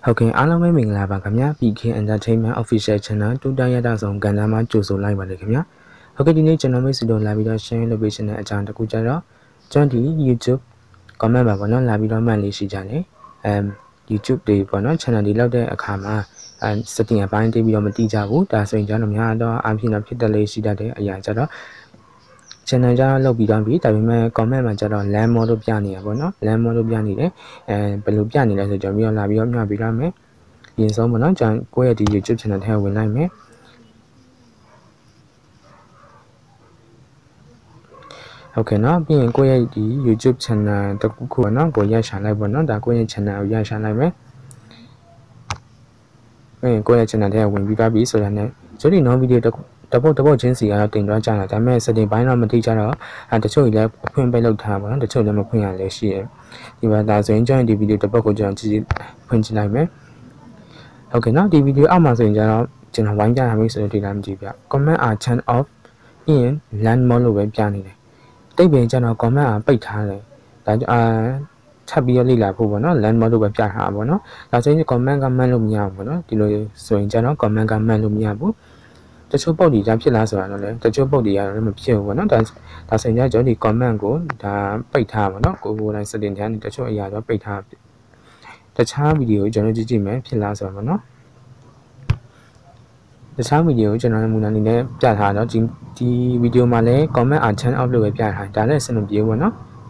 Okay,အားလုံးပဲမင်္ဂလာပါခင်ဗျာ PK Entertainment Official Channel တူတရတာဆောင်ကဏ္ဍမှာကြိုဆိုလိုက်ပါတယ်ခင်ဗျာဟုတ်ကဲ့ဒီနေ့ကျွန်တော်မိတ်ဆွေတို့လာပြီးတော့ share လုပ်ပေးခြင်းတဲ့အကြောင်းတစ်ခုကြတော့ကျွန်တော်ဒီ YouTube comment ပါပေါ့နော်လာပြီးတော့မှတ်လေးရှိကြတယ်YouTube တွေပေါ့နော် channel တွေလောက်တဲ့အခါမှာsetting အပိုင်းတိပြီးတော့မတိကြဘူးဒါဆိုရင်ကျွန်တော်များတော့အပြင်တော့ဖြစ်တယ်လေးရှိတတ်တဲ့အရာကြတော့ channel ကြတော့လောက်ပြီးတော့ပြီဒါပေမဲ့ comment မှာကြတော့ land model ပြနေရပါတော့ land model ပြနေတယ်ဘယ်လိုပြနေလဲဆိုကျွန်တော်ပြီးတော့လာပြီးတော့မျှပြီးတော့မယ်ရင်ဆုံးပေါ့နော်ကျွန်တော်ကိုယ့်ရဲ့ဒီ YouTube channel ထဲဝင်လိုက်မယ်ဟုတ်ကဲ့နော်ပြီးရင်ကိုယ့်ရဲ့ဒီ YouTube channel တခုခုပေါ့နော်ကိုရရှာလိုက်ပေါ့နော်ဒါကိုယ့်ရဲ့ channel ကိုရရှာလိုက်မယ်ပြီးရင်ကိုယ့်ရဲ့ channel ထဲဝင်ပြီးပါပြီဆိုတာနဲ့ဆိုဒီနော်ဗီဒီယိုတပုတ်ချင်းစီကတော့တင်သွားကြတာဒါပေမဲ့ setting ဘိုင်းတော့မသိကြတော့တချို့ကြီးလည်းဖွင့်ပိတ်လုပ်ထားပါတော့တချို့လည်းမဖွင့်ရလည်းရှိတယ်ဒီမှာဒါဆိုရင်ကျွန်တော်ဒီဗီဒီယိုတပုတ်ကိုကျွန်တော်ကြည့်ဖွင့်ကြည့်လိုက်မယ်ဟုတ်ကဲ့နော်ဒီဗီဒီယိုအောက်မှာဆိုရင်ကျွန်တော်ဝိုင်းပြထားပြီဆိုတော့ဒီတိုင်းမကြည့်ပြ comment are turn off in land mode လို့ပဲပြနေတယ်တိတ်ပင်ကျွန်တော် comment အားပိတ်ထားတယ်ဒါထပ်ပြီးလေ့လာဖို့ပေါ့နော် land mode လို့ပဲပြထားတာပေါ့နော်ဒါဆိုရင် comment ကမှတ်လို့မရဘူးပေါ့နော်ဒီလိုဆိုရင်ကျွန်တော် comment ကမှတ်လို့မရဘူးတချို့ပုတ်တွေဖြစ်လားဆိုတာတော့လေတချို့ပုတ်တွေကတော့မဖြစ်ဘူးပေါ့နော်ဒါဆိုရင်ကျွန်တော်ဒီ comment ကိုဒါပိတ်ထားပါတော့ကိုယ်တိုင်း setting ထဲတချို့အရာတော့ပိတ်ထားတခြားဗီဒီယိုကျွန်တော်ကြည့်မယ်ဖြစ်လားဆိုတာပေါ့နော်တခြားဗီဒီယိုကျွန်တော်မူနာအနေနဲ့ပြထားတော့ဒီဗီဒီယိုမှာလည်း comment are turn off လို့ပဲပြထားဒါလည်းအဆင်မပြေဘူးပေါ့နော်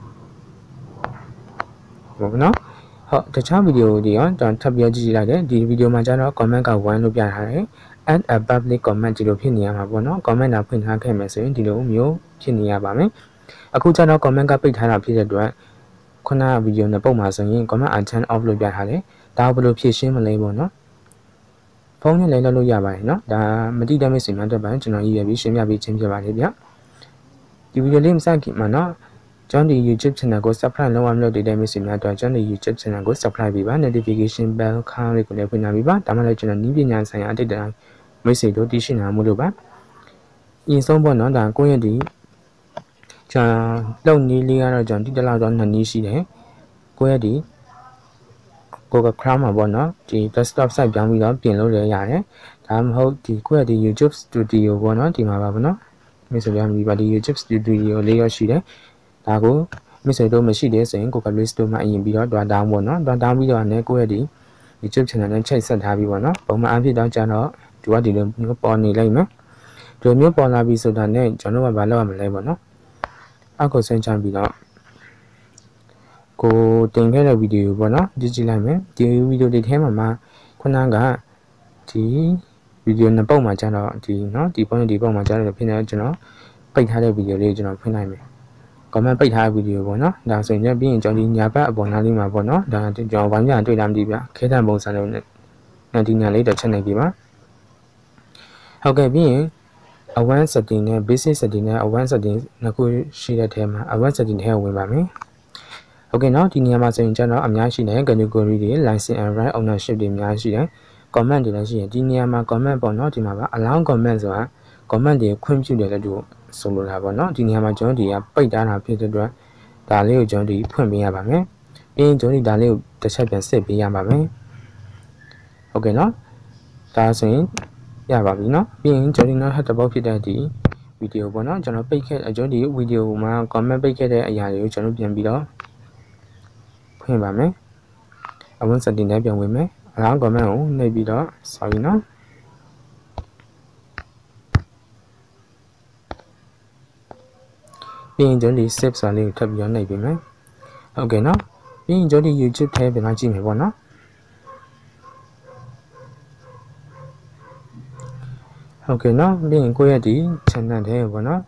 ဟုတ်နော်ဟုတ်တခြားဗီဒီယိုတွေရောကျွန်တော်ထပ်ပြီးကြည့်လိုက်တယ်ဒီဗီဒီယိုမှာကျတော့ comment က1လို့ပြထားတယ်add a public comment ဒီလိုဖြစ်နေရမှာပေါ့နော် comment တာဖွင့်ထားခဲ့မယ်ဆိုရင်ဒီလိုမျိုးဖြစ်နေရပါမယ်အခုကျတော့ comment ကပိတ်ထားတာဖြစ်တဲ့အတွက်ခုနကဗီဒီယိုနဲ့ပုံမှာဆိုရင် comment are turn off လို့ပြထားတယ်ဒါဘယ်လိုဖြည့်ရှင်းမလဲပေါ့နော်ဖုန်းနဲ့လည်းလုပ်လို့ရပါတယ်နော်ဒါမတိတတ်မိတ်ဆွေများအတွက်ပါကျွန်တော်ရည်ရွယ်ပြီးရှင်းပြပေးခြင်းဖြစ်ပါတယ်ဗျဒီဗီဒီယိုလေးမစခင်မှာနော်ကျွန်တော်ဒီ YouTube channel ကို subscribe လုပ်အောင်လုပ်တဲ့မိတ်ဆွေများအတွက်ကျွန်တော် YouTube channel ကို subscribe ပေးပါ notification bell ခေါင်းလေးကိုလည်းဖွင့်ထားပေးပါဒါမှလည်းကျွန်တော်နည်းပညာဆိုင်ရာအတိတ်တိုင်းမိတ်ဆွေတို့တည်ရှိနေမှုလို့ပါအရင်ဆုံးပေါ့နော်ဒါကိုယ့်ရဲ့ဒီကျွန်တော်လုံနည်းလေးကတော့ကျွန်တော်ဒီတလောက်တော့2နည်းရှိတယ်ကိုယ့်ရဲ့ဒီGoogle Chrome မှာပေါ့နော်ဒီ desktop site ပြောင်းပြီးတော့ပြင်လို့လည်းရတယ်ဒါမှမဟုတ်ဒီကိုယ့်ရဲ့ဒီ YouTube Studio ပေါ့နော်ဒီမှာပါပေါ့နော်မိတ်ဆွေပြောင်းပြီးပါဒီ YouTube Studio လေးရရှိတယ်ဒါကိုမိတ်ဆွေတို့မရှိသေးဆိုရင် Google Play Store မှာအရင်ပြီးတော့ download ပေါ့နော် download ပြီးတော့လည်းကိုယ့်ရဲ့ဒီ YouTube channel နဲ့ချိတ်ဆက်ထားပြီးပေါ့နော်ပုံမှန်အဖြစ်တော့ကျတော့ဒီလိုမျိုးပေါ်နေလိုက်မယ်ဒီလိုမျိုးပေါ်လာပြီဆိုတာနဲ့ကျွန်တော်ကဘာလုပ်ရမလဲပေါ့နော်အောက်ကိုဆင်းချပြီးတော့ကိုတင်ခဲ့တဲ့ဗီဒီယိုပေါ့နော်ကြည့်လိုက်မယ်ဒီဗီဒီယိုတွေထဲမှာခုနကဒီဗီဒီယိုနှစ်ပုတ်မှာကျတော့ဒီနော်ဒီပုံမှာကျတော့ဖြစ်နေကျွန်တော်ပိတ်ထားတဲ့ဗီဒီယိုလေးကျွန်တော်ဖွင့်လိုက်မယ် comment ပိတ်ထားတဲ့ဗီဒီယိုပေါ့နော်ဒါဆိုရင်ပြီးရင်ကျွန်တော်ဒီညာဘက်အပေါ်နားလေးမှာပေါ့နော်ဒါကျွန်တော်ဝိုင်းပြန်တွေ့လာမသိဗျခဲတံပုံစံလေးနဲ့ဒီညာလေးတစ်ချက်နေပြီပါဟုတ်ကဲ့ပြီးရင် advanced setting နဲ့ basic setting နဲ့ advanced setting နှစ်ခုရှိတဲ့ထဲမှာ advanced setting ထဲဝင်ပါမယ်ဟုတ်ကဲ့နော်ဒီနေရာမှာဆိုရင်ကျွန်တော်အများရှိတယ် category တွေ license and right ownership တွေအများရှိတယ် comment တွေလည်းရှိတယ်ဒီနေရာမှာ comment ပေါ့နော်ဒီမှာပါ allow comment ဆိုတာ comment တွေခွင့်ပြုတယ်လို့ဆိုလိုတာပေါ့နော်ဒီနေရာမှာကျွန်တော်ဒီကပိတ်ထားတာဖြစ်တဲ့အတွက်ဒါလေးကိုကျွန်တော်ဒီဖွင့်ပေးရပါမယ်ပြီးရင်ကျွန်တော်ဒီဒါလေးကိုတစ်ချက်ပြန်စစ်ပေးရပါမယ်ဟုတ်ကဲ့နော်ဒါဆိုရင်ရပါပြီနော်ပြီးရင်ကျွန်တော်ဒီနောက်တစ်ပုတ်ဖြစ်တဲ့ဒီဗီဒီယိုပေါ့နော်ကျွန်တော်ပိတ်ခဲ့ကျွန်တော်ဒီဗီဒီယိုမှာ comment ပိတ်ခဲ့တဲ့အရာတွေကိုကျွန်တော်ပြန်ပြီးတော့ဖွင့်ပါမယ်အဝန် setting နဲ့ပြန်ဝင်မယ်အလား comment ကိုနှိပ်ပြီးတော့ sorry နော်ပြီးရင်ကျွန်တော်ဒီ save စာလေးကိုထပ်ပြီးတော့နှိပ်ပေးမယ်ဟုတ်ကဲ့နော်ပြီးရင်ကျွန်တော်ဒီ YouTube ထဲပြန်လာကြည့်မယ်ပေါ့နော်ဟုတ်ကဲ့နော်ပြီးရင်ကိုယ့်ရဲ့ဒီ channel ထဲပေါ့နော်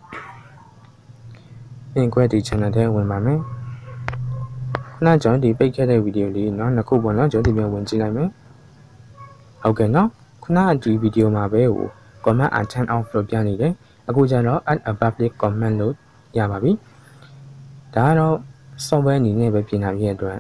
ပြီးရင်ကိုယ့်ရဲ့ဒီ channel ထဲဝင်ပါမယ်ခုနကျွန်တော်ဒီပိတ်ခဲ့တဲ့ဗီဒီယိုလေးနော်နှစ်ခုပေါ့နော်ကျွန်တော်ဒီပြန်ဝင်ကြည့်လိုက်မယ်ဟုတ်ကဲ့နော်ခုနကဒီဗီဒီယိုမှာပဲဟို comment are turn off လို့ပြနေတယ်အခုကျတော့ add a public comment လို့ရပါပြီဒါကတော့ software အနေနဲ့ပဲပြင်ထားပြီးတဲ့အတွက်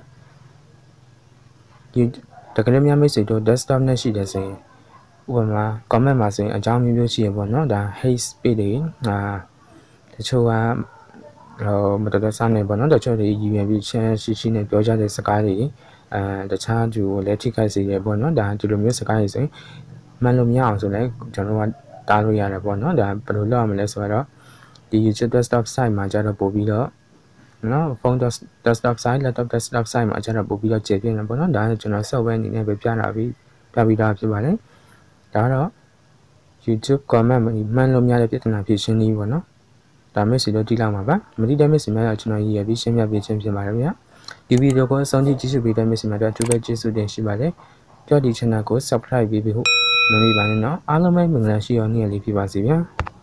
တကယ်လို့များမိတ်ဆွေတို့ desktop နဲ့ရှိတယ်ဆိုရင်ဥပမာ comment မှာဆိုရင်အကြောင်းမျိုးမျိုးရှိရပေါ့နော်ဒါ hate speech တွေတချို့ကမတော်တဆနေပေါ့နော်တချို့တွေယူရင်ပြီးချင်းရှိနဲ့ပြောကြတဲ့စကားတွေတခြားသူကိုလည်းထိခိုက်စေရပေါ့နော်ဒါဒီလိုမျိုးစကားရေးဆိုရင်မှန်လို့မရအောင်ဆိုလည်းကျွန်တော်ကတားလို့ရတယ်ပေါ့နော်ဒါဘယ်လိုလုပ်ရမလဲဆိုတော့ဒီ YouTube desktop site မှာကျတော့ပို့ပြီးတော့နော် phone desktop site laptop desktop site မှာကျတော့ပို့ပြီးတော့ကျေပြင်းတယ်ပေါ့နော်ဒါကျွန်တော် software အနေနဲ့ပဲပြပြီးသားဖြစ်ပါတယ်ဒါတော့ YouTube comment မှန်လို့မရတဲ့ပြဿနာဖြစ်ရှင်းနေပြီပေါ့နော်ဒါမျိုးစီတော့ကြည့်လောက်မှာပါမတိတဲ့မျိုးစီများကျွန်တော်ရည်ရပြီးရှင်းပြပေးခြင်းဖြစ်ပါတယ်ဗျာဒီဗီဒီယိုကိုအဆုံးထိကြည့်ရှုပေးတဲ့မျိုးစီများတော့အထူးပဲကျေးဇူးတင်ရှိပါတယ်ကြော်ဒီ channel ကို subscribe ပေးဖို့မမေ့ပါနဲ့နော်အားလုံးပဲမင်္ဂလာရှိအောင်နေ့ရက်လေးဖြစ်ပါစေဗျာ